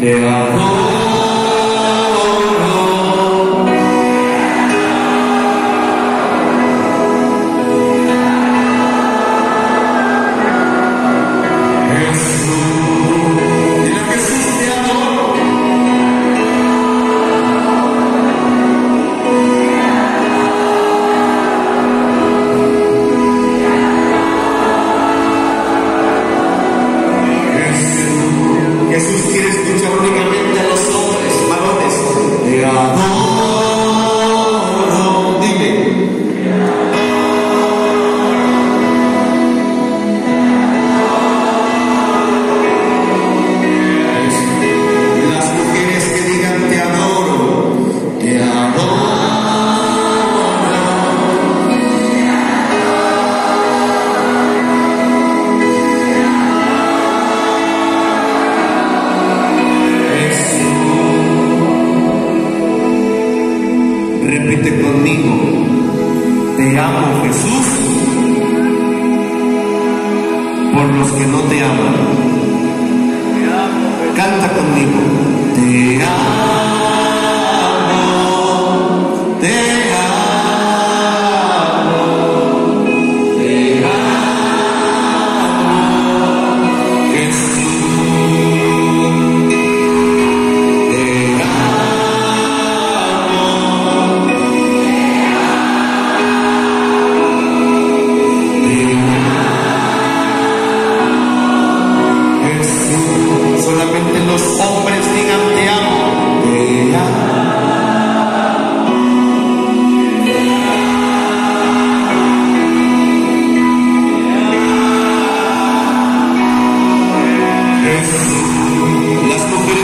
te adoro. Jesús quiere escuchar únicamente a los hombres, varones. Te adoro, dime. Las mujeres que digan te adoro, te adoro. Repite conmigo, te amo Jesús, por los que no te aman. Canta conmigo, te amo, te amo, te amo, Jesús, te solamente los hombres digan te amo, te amo. Jesús. Las mujeres